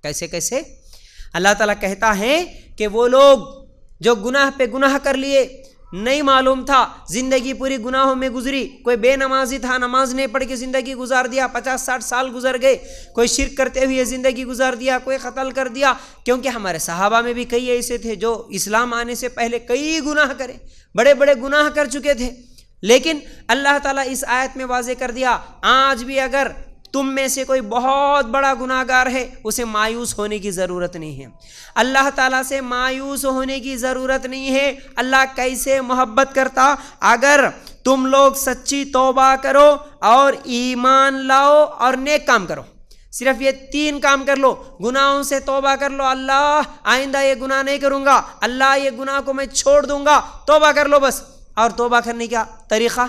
कैसे कैसे? अल्लाह ताला कहता है कि वो लोग जो गुनाह पे गुनाह कर लिए, नहीं मालूम था, जिंदगी पूरी गुनाहों में गुजरी। कोई बेनमाजी था, नमाज नहीं पढ़ के जिंदगी गुजार दिया, 50-60 साल गुजर गए। कोई शिर्क करते हुए जिंदगी गुजार दिया, कोई कत्ल कर दिया। क्योंकि हमारे सहाबा में भी कई ऐसे थे जो इस्लाम आने से पहले कई गुनाह करे, बड़े बड़े गुनाह कर चुके थे। लेकिन अल्लाह ताला इस आयत में वाज़े कर दिया, आज भी अगर तुम में से कोई बहुत बड़ा गुनाहगार है, उसे मायूस होने की ज़रूरत नहीं है। अल्लाह ताला से मायूस होने की ज़रूरत नहीं है। अल्लाह कैसे मोहब्बत करता, अगर तुम लोग सच्ची तौबा करो और ईमान लाओ और नेक काम करो। सिर्फ ये 3 काम कर लो, गुनाहों से तौबा कर लो, अल्लाह आइंदा ये गुनाह नहीं करूँगा, अल्लाह ये गुनाह को मैं छोड़ दूँगा, तौबा कर लो बस। और तौबा करने का तरीक़ा,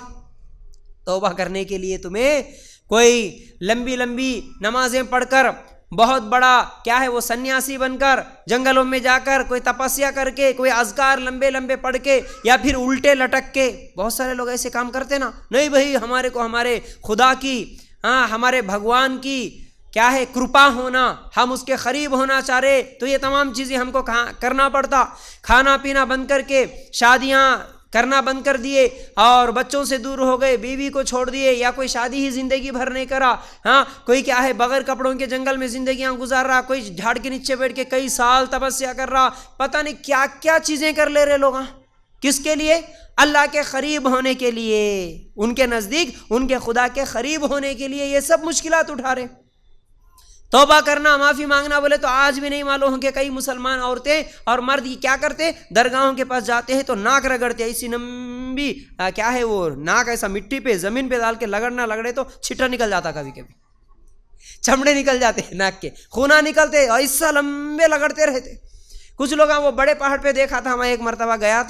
तौबा करने के लिए तुम्हें कोई लंबी लंबी नमाजें पढ़कर, बहुत बड़ा क्या है वो सन्यासी बनकर जंगलों में जाकर कोई तपस्या करके, कोई अज़कार लंबे लंबे पढ़ के, या फिर उल्टे लटक के, बहुत सारे लोग ऐसे काम करते ना। नहीं भाई, हमारे को हमारे खुदा की, हमारे भगवान की क्या है कृपा होना, हम उसके करीब होना चाह रहे, तो ये तमाम चीज़ें हमको करना पड़ता। खाना पीना बंद करके, शादियाँ करना बंद कर दिए और बच्चों से दूर हो गए, बीवी को छोड़ दिए, या कोई शादी ही जिंदगी भर नहीं करा। कोई क्या है बगैर कपड़ों के जंगल में जिंदगियां गुजार रहा, कोई झाड़ के नीचे बैठ के कई साल तपस्या कर रहा, पता नहीं क्या क्या चीजें कर ले रहे लोग। किसके लिए? अल्लाह के करीब होने के लिए, उनके नजदीक, उनके खुदा के करीब होने के लिए ये सब मुश्किलात उठा रहे। तौबा करना, माफ़ी मांगना बोले तो आज भी नहीं मालूम कि कई मुसलमान औरतें और मर्द क्या करते, दरगाहों के पास जाते हैं तो नाक रगड़ते, ऐसी लंबी क्या है वो नाक ऐसा मिट्टी पे ज़मीन पे डाल के लगड़े तो छिट्टा निकल जाता, कभी कभी चमड़े निकल जाते हैं नाक के, खूना निकलते, ऐसा लंबे लगड़ते रहते। कुछ लोग वो बड़े पहाड़ पे देखा था, मैं एक मरतबा गया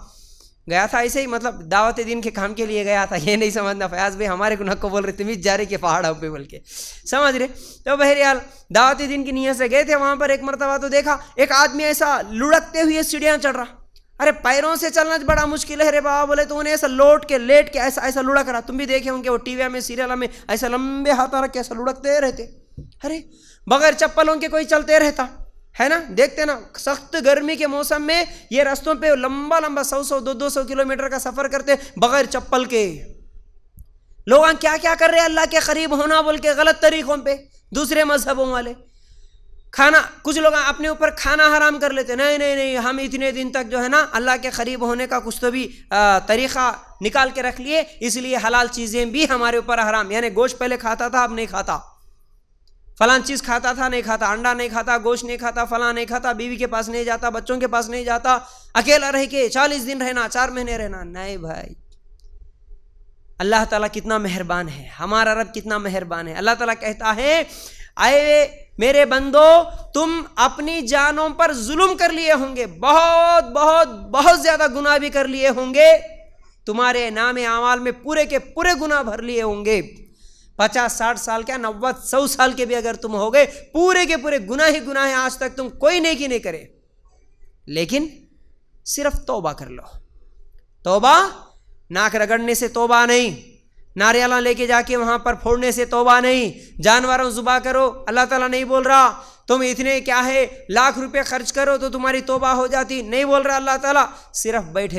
था ऐसे ही, मतलब दावत दिन के काम के लिए गया था। ये नहीं समझना फयाज भाई हमारे गुनाह को बोल रहे तमीज जा रही के पहाड़ों पे बोल के, समझ रहे? तो बहरहाल दावत दिन की नीयत से गए थे। वहाँ पर एक मरतबा तो देखा एक आदमी ऐसा लुढ़कते हुए सीढ़ियाँ चढ़ रहा। अरे पैरों से चलना बड़ा मुश्किल है रे बाबा बोले, तो उन्हें ऐसा लौट के लेट के ऐसा लुढ़क रहा। तुम भी देखे होंगे वो टीवी में सीरियल में ऐसा लंबे हाथ रख के ऐसा लुढ़कते रहते। अरे बगैर चप्पलों के कोई चलते रहता है ना, देखते ना, सख्त गर्मी के मौसम में ये रास्तों पे लंबा 100-200 किलोमीटर का सफर करते बगैर चप्पल के। लोग क्या क्या कर रहे हैं, अल्लाह के करीब होना बोल के गलत तरीकों पे, दूसरे मजहबों वाले। खाना, कुछ लोग अपने ऊपर खाना हराम कर लेते, नहीं हम इतने दिन तक जो है ना अल्लाह के करीब होने का कुछ तो भी तरीक़ा निकाल के रख लिए, इसलिए हलाल चीज़ें भी हमारे ऊपर हराम। यानी गोश्त पहले खाता था, अब नहीं खाता, फलां चीज़ खाता था नहीं खाता, अंडा नहीं खाता, गोश्त नहीं खाता, फलां नहीं खाता, बीवी के पास नहीं जाता, बच्चों के पास नहीं जाता, अकेला रह के 40 दिन रहना, 4 महीने रहना। नहीं भाई, अल्लाह ताला कितना मेहरबान है, हमारा रब कितना मेहरबान है। अल्लाह ताला कहता है, आए मेरे बंदो, तुम अपनी जानों पर जुल्म कर लिए होंगे, बहुत बहुत बहुत ज़्यादा गुनाह भी कर लिए होंगे, तुम्हारे नाम आमाल में पूरे के पूरे गुनाह भर लिए होंगे। 50-60 साल क्या 90-100 साल के भी अगर तुम हो गए, पूरे के पूरे गुनाह ही गुनाह है, आज तक तुम कोई नेकी नहीं करे। लेकिन सिर्फ तौबा कर लो। तौबा नाक रगड़ने से तौबा नहीं, नारियाला लेके जाके वहां पर फोड़ने से तौबा नहीं, जानवरों जुबा करो, अल्लाह ताला नहीं बोल रहा तुम इतने क्या है लाख रुपए खर्च करो तो तुम्हारी तौबा हो जाती, नहीं बोल रहा अल्लाह ताला। सिर्फ बैठे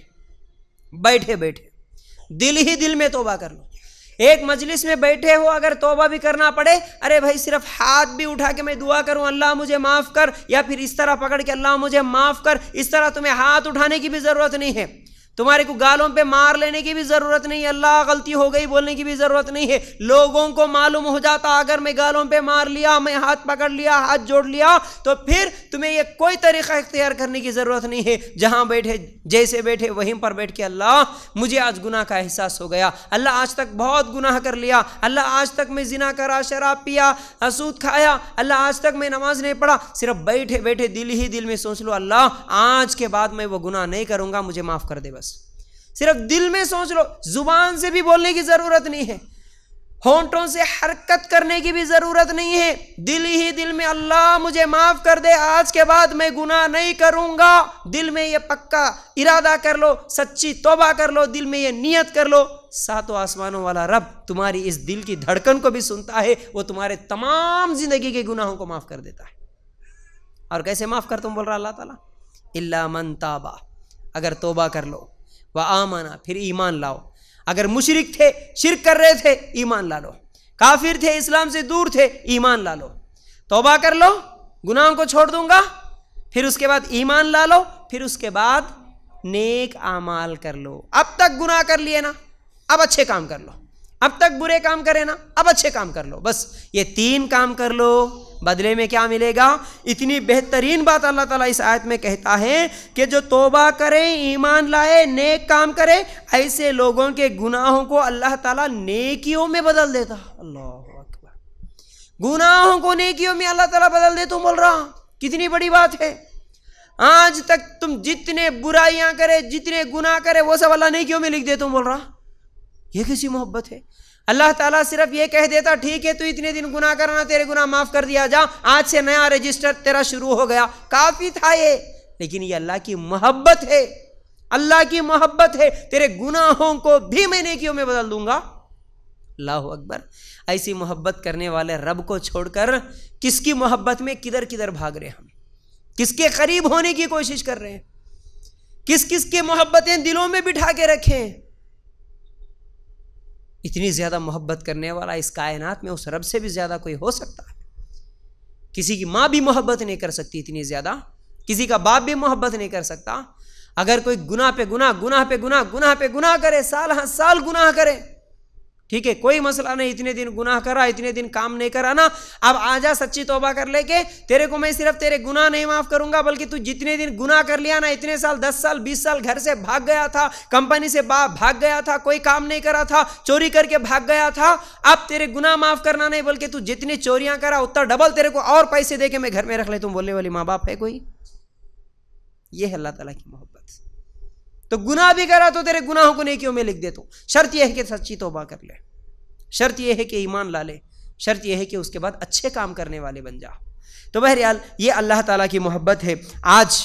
बैठे दिल ही दिल में तौबा कर लो। एक मजलिस में बैठे हो अगर तौबा भी करना पड़े, अरे भाई सिर्फ हाथ भी उठा के मैं दुआ करूं अल्लाह मुझे माफ़ कर, या फिर इस तरह पकड़ के अल्लाह मुझे माफ़ कर, इस तरह तुम्हें हाथ उठाने की भी ज़रूरत नहीं है, तुम्हारे को गालों पे मार लेने की भी ज़रूरत नहीं है, अल्लाह गलती हो गई बोलने की भी ज़रूरत नहीं है। लोगों को मालूम हो जाता अगर मैं गालों पे मार लिया, मैं हाथ पकड़ लिया, हाथ जोड़ लिया, तो फिर तुम्हें ये कोई तरीक़ा इख्तियार करने की ज़रूरत नहीं है। जहाँ बैठे जैसे बैठे वहीं पर बैठ के अल्लाह मुझे आज गुनाह का एहसास हो गया, अल्लाह आज तक बहुत गुनाह कर लिया, अल्लाह आज तक मैं जिना करा, शराब पिया, सूद खाया, अल्लाह आज तक मैं नमाज नहीं पढ़ा। सिर्फ बैठे बैठे दिल ही दिल में सोच लो अल्लाह आज के बाद मैं वो गुनाह नहीं करूँगा, मुझे माफ़ कर दे। बस सिर्फ दिल में सोच लो, जुबान से भी बोलने की जरूरत नहीं है, होंठों से हरकत करने की भी जरूरत नहीं है, दिल ही दिल में अल्लाह मुझे माफ कर दे, आज के बाद मैं गुनाह नहीं करूंगा। दिल में ये पक्का इरादा कर लो, सच्ची तौबा कर लो, दिल में ये नियत कर लो। सातों आसमानों वाला रब तुम्हारी इस दिल की धड़कन को भी सुनता है, वो तुम्हारे तमाम जिंदगी के गुनाहों को माफ कर देता है। और कैसे माफ़ कर तुम बोल रहा अल्लाह ताला? इल्ला मन ताबा, अगर तोबा कर लो, व आमना, फिर ईमान लाओ। अगर मुशरिक थे, शिरक कर रहे थे, ईमान ला लो। काफिर थे, इस्लाम से दूर थे, ईमान ला लो। तौबा कर लो, गुनाहों को छोड़ दूंगा, फिर उसके बाद ईमान ला लो, फिर उसके बाद नेक आमाल कर लो। अब तक गुनाह कर लिए ना, अब अच्छे काम कर लो। अब तक बुरे काम करे ना, अब अच्छे काम कर लो। बस ये 3 काम कर लो, बदले में क्या मिलेगा? इतनी बेहतरीन बात अल्लाह ताला इस आयत में कहता है कि जो तौबा करे, ईमान लाए, नेक काम करे, ऐसे लोगों के गुनाहों को अल्लाह ताला नेकियों में बदल देता। अल्लाह अकबर, गुनाहों को नेकियों में अल्लाह ताला बदल दे। तुम बोल रहा कितनी बड़ी बात है। आज तक तुम जितने बुराइयां करे, जितने गुनाह करे, वो सब अल्लाह नेकियों में लिख दे। तुम बोल रहा ये कैसी मोहब्बत है? अल्लाह ताला सिर्फ ये कह देता, ठीक है तू इतने दिन गुनाह करना, तेरे गुनाह माफ कर दिया, जा आज से नया रजिस्टर तेरा शुरू हो गया, काफी था ये। लेकिन ये अल्लाह की मोहब्बत है, अल्लाह की मोहब्बत है। तेरे गुनाहों को भी मैं नेकियों में बदल दूंगा। अल्लाह अकबर। ऐसी मोहब्बत करने वाले रब को छोड़कर किसकी मोहब्बत में किधर किधर भाग रहे हम? किसके करीब होने की कोशिश कर रहे हैं? किस किस के मोहब्बतें दिलों में बिठा के रखें? इतनी ज्यादा मोहब्बत करने वाला इस कायनात में उस रब से भी ज्यादा कोई हो सकता है? किसी की माँ भी मोहब्बत नहीं कर सकती इतनी ज्यादा, किसी का बाप भी मोहब्बत नहीं कर सकता। अगर कोई गुनाह पे गुनाह, गुनाह पे गुनाह, गुनाह पे गुनाह करे, साल हर साल गुनाह करे, ठीक है कोई मसला नहीं, इतने दिन गुनाह करा, इतने दिन काम नहीं करा ना, अब आजा सच्ची तौबा कर लेके, तेरे को मैं सिर्फ तेरे गुनाह नहीं माफ करूंगा, बल्कि तू जितने दिन गुनाह कर लिया ना, इतने साल, 10 साल 20 साल घर से भाग गया था, कंपनी से भाग गया था, कोई काम नहीं करा था, चोरी करके भाग गया था, अब तेरे गुनाह माफ करना नहीं, बल्कि तू जितनी चोरियां करा उतना डबल तेरे को और पैसे दे के मैं घर में रख ले। तुम बोलने वाली माँ बाप है कोई? ये है अल्लाह ताला की मोहब्बत। तो गुनाह भी करा तो तेरे गुनाहों को नेकियों में लिख दे। तो शर्त यह है कि सच्ची तौबा कर ले, शर्त यह है कि ईमान ला ले, शर्त यह है कि उसके बाद अच्छे काम करने वाले बन जा। तो बहरहाल ये अल्लाह ताला की मोहब्बत है। आज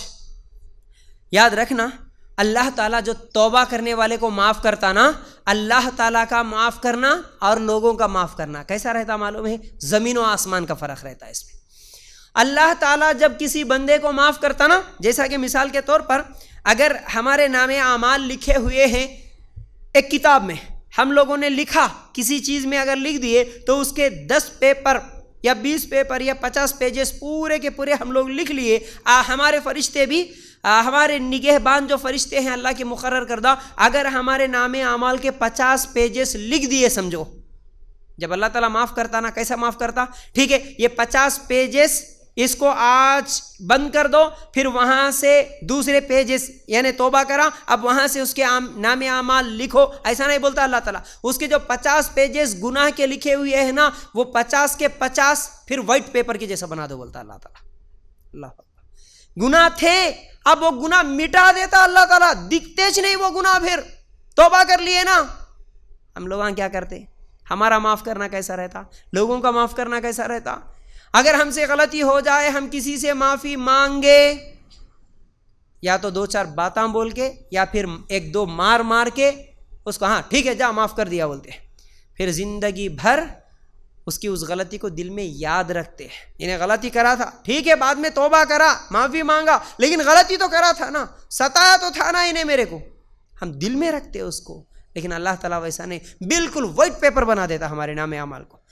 याद रखना, अल्लाह ताला जो तौबा करने वाले को माफ़ करता ना, अल्लाह ताला का माफ़ करना और लोगों का माफ़ करना कैसा रहता मालूम है? ज़मीन और आसमान का फ़र्क रहता है इसमें। अल्लाह ताला जब किसी बंदे को माफ़ करता ना, जैसा कि मिसाल के तौर पर अगर हमारे नामे आमाल लिखे हुए हैं एक किताब में, हम लोगों ने लिखा, किसी चीज़ में अगर लिख दिए तो उसके 10 पेपर या 20 पेपर या 50 पेजेस पूरे के पूरे हम लोग लिख लिए। हमारे फरिश्ते भी, हमारे निगहबान जो फरिश्ते हैं अल्लाह के मुकर्रर करदा, अगर हमारे नामे आमाल के 50 पेजेस लिख दिए, समझो जब अल्लाह ताला माफ़ करता ना, कैसा माफ़ करता? ठीक है, ये 50 पेजेस इसको आज बंद कर दो, फिर वहां से दूसरे पेजेस यानी तौबा करा, अब वहां से उसके नामे आमाल लिखो, ऐसा नहीं बोलता अल्लाह ताला। उसके जो 50 पेजेस गुनाह के लिखे हुए हैं ना, वो 50 के 50 फिर वाइट पेपर के जैसा बना दो, बोलता अल्लाह ताला। अल्लाह, गुनाह थे, अब वो गुनाह मिटा देता अल्लाह ताला, दिखते ज नहीं वो गुनाह, फिर तौबा कर लिए ना। हम लोग क्या करते? हमारा माफ करना कैसा रहता? लोगों का माफ करना कैसा रहता? अगर हमसे गलती हो जाए, हम किसी से माफ़ी मांगे, या तो 2-4 बातें बोल के, या फिर 1-2 मार के उसको हाँ ठीक है जा माफ़ कर दिया बोलते, फिर ज़िंदगी भर उसकी उस गलती को दिल में याद रखते हैं। इन्हें गलती करा था, ठीक है बाद में तौबा करा, माफ़ी मांगा, लेकिन गलती तो करा था ना, सताया तो था ना इन्हें मेरे को, हम दिल में रखते हैं उसको। लेकिन अल्लाह ताला वैसा नहीं, बिल्कुल वाइट पेपर बना देता हमारे नामे अमाल को।